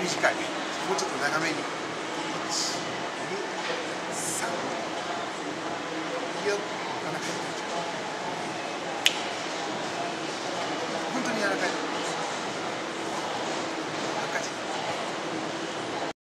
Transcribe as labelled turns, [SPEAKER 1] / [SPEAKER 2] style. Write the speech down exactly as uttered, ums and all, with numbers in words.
[SPEAKER 1] 短い。もうちょっと長めに。いち、に、さん。よっ。